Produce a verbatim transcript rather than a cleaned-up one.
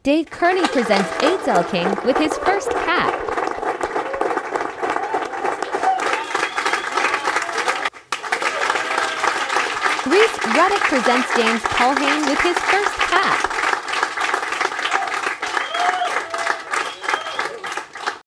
Dave Kearney presents 𝗦𝗲_king with his first cat. Reese Ruddock presents James Culhane with his first cat.